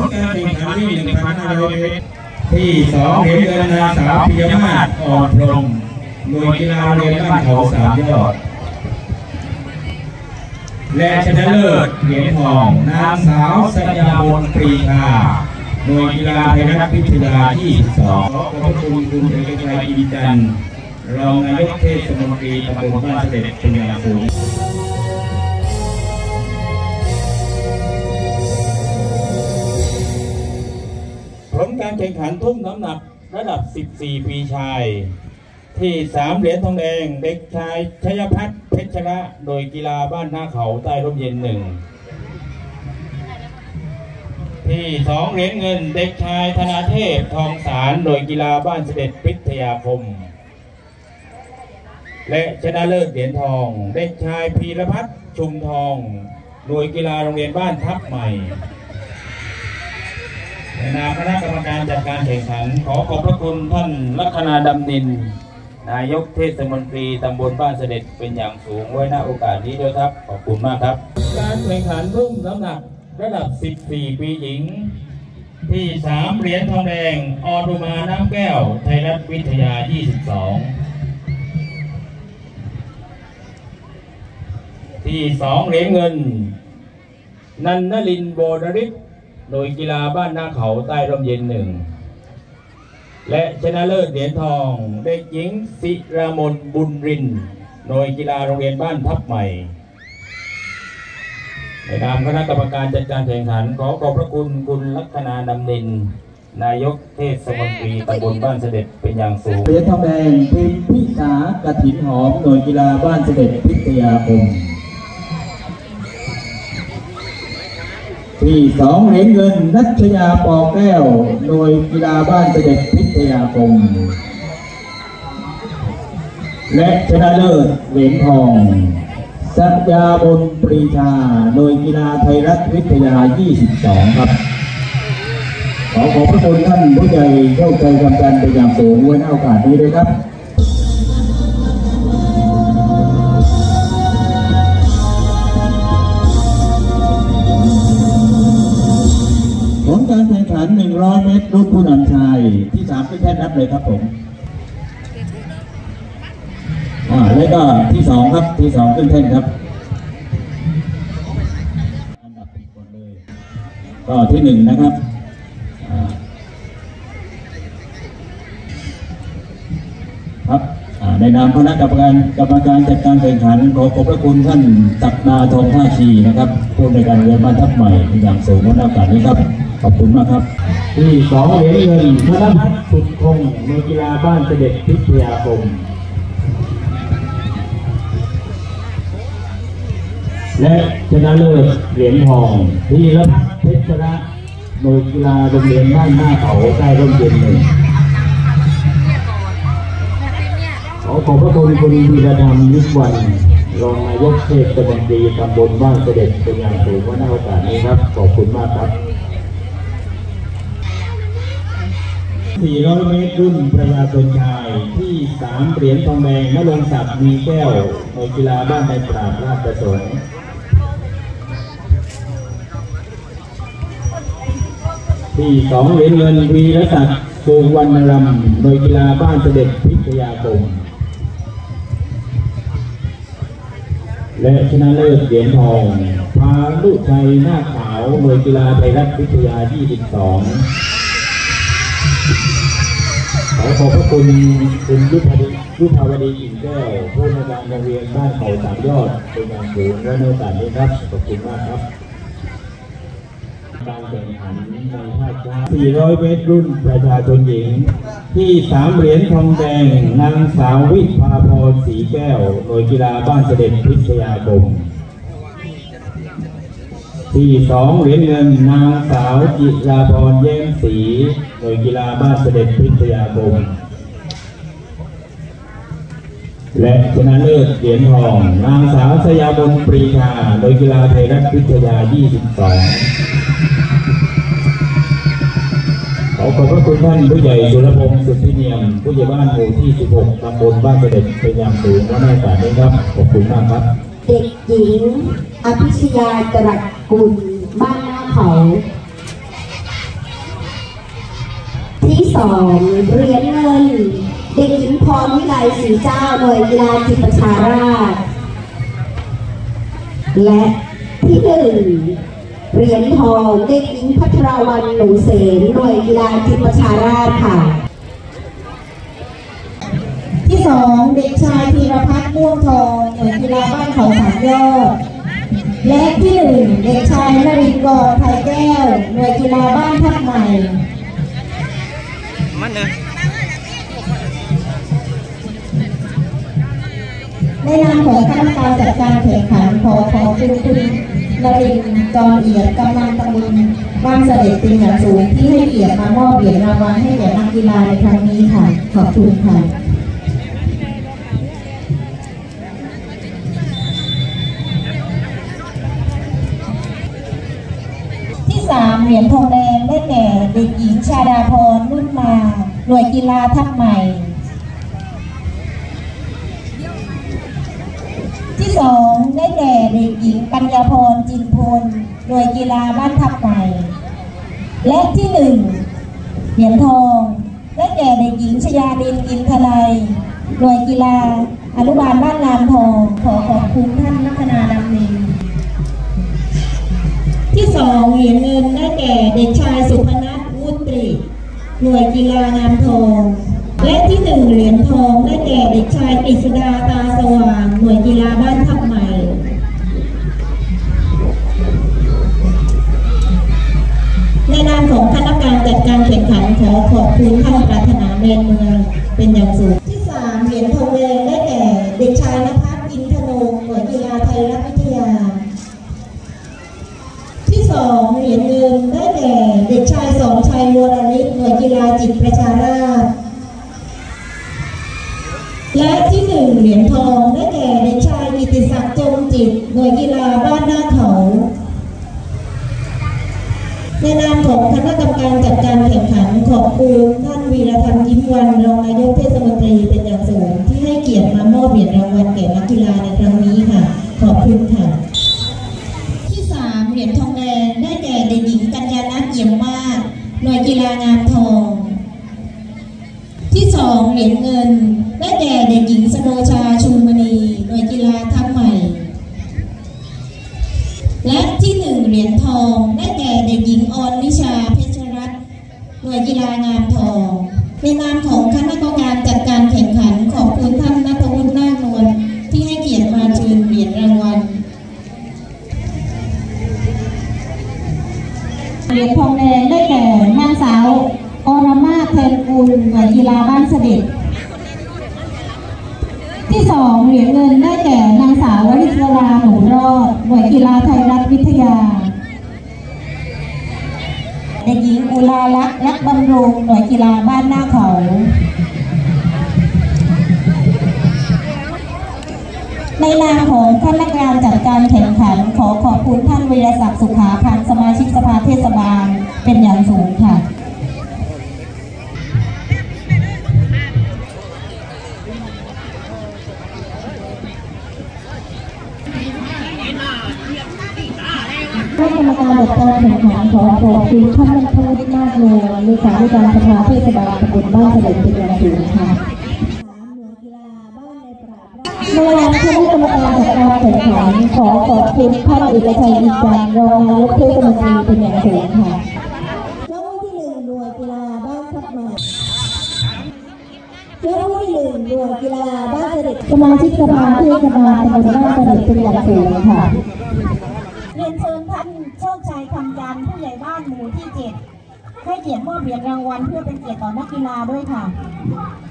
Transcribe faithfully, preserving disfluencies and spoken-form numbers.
การแข่งขันวิ่ง หนึ่งพันห้าร้อย เมตรที่สองเหรียญเงินนางสาวปิยมาศ อ่อนพรหมหน่วยกีฬาโรงเรียนบ้านเขาสามยอดและชนะเลิศเหรียญทองนางสาวสัญญาบนปรีชาหน่วยกีฬาไทยรัฐวิทยายี่สิบสองขอบคุณคุณเอกชัยอินจันทร์รองนายกเทศมนตรีตำบลบ้านเสด็จเป็นอย่างสูงผลการแข่งขันทุ่มน้ำหนักระดับสิบสี่ปีชายที่สามเหรียญทองแดงเด็กชายชัยพัฒน์เพชรระโดยกีฬาบ้านหน้าเขาใต้ร่มเย็นหนึ่งที่สองเหรียญเงินเด็กชายธนาเทพทองสารโดยกีฬาบ้านเสด็จพิทยาคมและชนะเลิศเหรียญทองเด็กชายพีรพัฒน์ชุมทองโดยกีฬาโรงเรียนบ้านทับใหม่ในนามคณะกรรมการจัดการแข่งขันขอขอบพระคุณท่านลัคนาดำนินนายกเทศมนตรีตำบลบ้านเสด็จเป็นอย่างสูงไว้ณโอกาสนี้ด้วยครับขอบคุณมากครับการแข่งขันรุ่นน้ำหนักระดับสิบสี่ปีหญิงที่สามเหรียญทองแดงอรุมาน้ำแก้วไทยรัฐวิทยายี่สิบสองที่สองเหรียญเงินนันนลินโบดริศโดยกีฬาบ้านหน้าเขาใต้ร่มเย็นหนึ่งและชนะเลิศเหรียญทองเด็กหญิงศิรามนบุญรินโดยกีฬาโรงเรียนบ้านทับใหม่ในนามคณะกรรมการจัดการแข่งขันขอขอบพระคุณคุณลัคนาดำนินนายกเทศมนตรีตำบลบ้านเสด็จเป็นอย่างสูงเหรียญทองแดงทีมพิสากฐินหอมโดยกีฬาบ้านเสด็จพิทยาคมที่สองเหรียญเงินนัชยาปอแก้วโดยกีฬาบ้านเสด็จพิทยาคมและชนะเลิศเหรียญทองสัญญาบนปรีชาโดยกีฬาไทยรัฐวิทยายี่สิบสองครับขอขอบพระคุณท่านผู้ใหญ่เข้าใจกำกันเป็นอย่างสูงไว้ในโอกาสนี้ด้วยครับผลการแข่งขันหนึ่งร้อยเมตรรุ่นผู้นำชายที่สามขึ้นแท่นนับเลยครับผมอ่าแล้วก็ที่สองครับที่สองขึ้นแท่นครับอันดับผิดคนเลยก็ที่หนึ่งนะครับครับในนามคณะกรรมการกรรมการจัดการแข่งขันขอขอบพระคุณท่านศักดาทองท่าชีนะครับผู้ในการเรียนบ้านทับใหม่อย่างสูงในโอกาสนี้ครับขอบคุณมากครับที่สองเหรียญเงินธนพัฒน์สุดคงในกีฬาบ้านเสด็จพิทยาคมและชนะเลิศเหรียญทองพีรพัฒน์เพชรระโดยกีฬาโรงเรียนบ้านหน้าเขาใต้ร่มเย็นหนึ่งขอขอบพระคุณคุณวีระดำยุทธวันรองนายกเทศมนตรีตำบลบ้านเสด็จเป็นอย่างสูงว่าในโอกาสนี้ครับขอบคุณมากครับสี่ร้อยเมตรรุ่นประชาชนชายที่สามเหรียญทองแดงนรงศักดิ์มีแก้วในกีฬาบ้านในปราบราชประสงค์ที่สองเหรียญเงินวีรศักดิ์สุวรรณรำโดยกีฬาบ้านเสด็จพิทยาคมและชนะเลิศเหรียญทองพาลุชัยหน้าขาวโดยกีฬาไทยรัฐวิทยายี่สิบสองขอขอบพระคุณคุณยุทธยุทธวดีอิ่มแก้วผู้ในการโรงเรียนบ้านเขาสามยอดเป็นอย่างสูงและในโอกาสนี้ครับขอบคุณมากครับการแข่งขันในภาคช้าสี่ร้อยเมตรรุ่นประชาชนหญิงที่สามเหรียญทองแดงนางสาววิภาพรศรีแก้วโดยกีฬาบ้านเสด็จพิทยาคมที่สองเหรียญเงินนางสาวจิราพรแย้มศรีโดยกีฬาบ้านเสด็จพิทยาคมและชนะเลิศเหรียญทองนางสาวสยามนปรีชาโดยกีฬาไทยรัฐวิทยายี่สิบสองขอขอบพระคุณท่านผู้ใหญ่สุรพงศ์สุทธิเนียมผู้ใหญ่บ้านหมู่ที่สิบหกตำบลบ้านเสด็จเป็นอย่างสูงและในโอกาสนี้ครับขอบคุณมากครับเด็กหญิงอภิชยาจรัสกุลบ้านหน้าเขาที่สองเหรียญเงินเด็กหญิงพรวิไลศรีเจ้าหน่วยกีฬาจิตประชาราษฎร์และที่หนึ่งเหรียญทองเด็กหญิงพัทรวรรณหนูเสนหน่วยกีฬาจิตประชาราษฎร์ค่ะที่สองเด็กชายธีรพัฒน์ม่วงทองหน่วยกีฬาบ้านเขาสามยอดและที่หนึ่งเด็กชายนรินทร์กรไทยแก้วหน่วยกีฬาบ้านทับใหม่มันเลยในนามของคณะกรรมการจัดการแข่งขันขอขอบคุณคุณนรินทร์จอมเอียดกำนันตำบลบ้านเสด็จเป็นอย่างสูงที่ให้เกียรติมามอบเหรียญรางวัลให้แก่นักกีฬาในครั้งนี้ค่ะขอบคุณค่ะสามเหรียญทองแดงได้แก่เด็กหญิงชาดาพรนุ่นมาหน่วยกีฬาทับใหม่ที่สองได้แก่เด็กหญิงปัญญาพรจินพลหน่วยกีฬาบ้านทับใหม่และที่หนึ่งเหรียญทองได้แก่เด็กหญิงชยาดินอินทลัยหน่วยกีฬาอนุบาลบ้านลานทองขอขอบคุณท่านลัคนาดำเนินที่สองเหรียญเงินได้แก่เด็กชายสุพนัทวุฒิหน่วยกีฬางามทองและที่หนึ่งเหรียญทองได้แก่เด็กชายกฤษดาตาสว่างหน่วยกีฬาบ้านทับใหม่ในนามของคณะกรรมการจัดการแข่งขันขอขอบคุณท่านปรารถนาเมนเมืองเป็นอย่างสูงที่สามเหรียญทองแดงได้แก่เด็กชายณภัสอินทนงหน่วยกีฬาไทยรัฐวิทยาสองเหรียญเงินได้แก่เด็กชายสองชัยวรฤทธิ์หน่วยกีฬาจิตประชาราษฎร์และที่หนึ่งเหรียญทองได้แก่เด็กชายกิติศักดิ์จงจิตหน่วยกีฬาบ้านหน้าเขาในนามของคณะกรรมการจัดการแข่งขันขอบคุณท่านวีรธรรมยิ้มวันรองนายกเทศมนตรีเป็นอย่างสูงที่ให้เกียรติมามอบเหรียญรางวัลแก่นักกีฬาในครั้งนี้ค่ะขอบคุณค่ะเหรียญทองแดงได้แก่เด็กหญิงกัญญาณัฐเอี่ยมมากหน่วยกีฬางามทองที่สองเหรียญเงินได้แก่เด็กหญิงสโนชาชูมณีหน่วยกีฬาทับใหม่และที่หนึ่งเหรียญทองได้แก่เด็กหญิงอรนิชาเพชรรัตน์หน่วยกีฬางามทองในนามของคณะกรรมการจัดการแข่งขันขอบคุณท่านณัฐวุฒินาคนวลที่ให้เกียรติมาเชิญเหรียญรางวัลเหรียญทองแดงได้แก่นางสาวอรมาแทนกุลหน่วยกีฬาบ้านเสด็จที่สองเหรียญเงินได้แก่นางสาววริศราหนูรอดหน่วยกีฬาไทยรัฐวิทยาเด็กหญิงอุลาลักษณ์รักบำรุงหน่วยกีฬาบ้านหน้าเขาในนามของคณะกรรมการจัดการแข่งขันขอขอบคุณท่านวีรศักดิ์สุขาพันธ์สมาชิกสภาเทศบาลเป็นอย่างสูงค่ะคณะกรรมการจัดการแข่งขันขอขอบคุณท่านนัทวุฒินาคโลเลขาธิการสภาเทศบาลตำบลบ้านเสด็จเป็นอย่างสูงค่ะในนามคณะกรรมการจัดการแข่งขันขอขอบคุณท่านเอกชัยอินทร์รองนายกเทศมนตรีเป็นอย่างสูงค่ะเจ้าที่หนึ่งหน่วยกีฬาบ้านทับใหม่เจ้าที่หนึ่งหน่วยกีฬาบ้านเสด็จสมาชิกสภาเทศบาลตำบลบ้านเสด็จเป็นอย่างสูงค่ะเรียนเชิญท่านโชคชัยคำจันทร์ผู้ใหญ่บ้านหมู่ที่เจ็ดให้เกียรติมอบเหรียญรางวัลเพื่อเป็นเกียรติต่อนักกีฬาด้วยค่ะ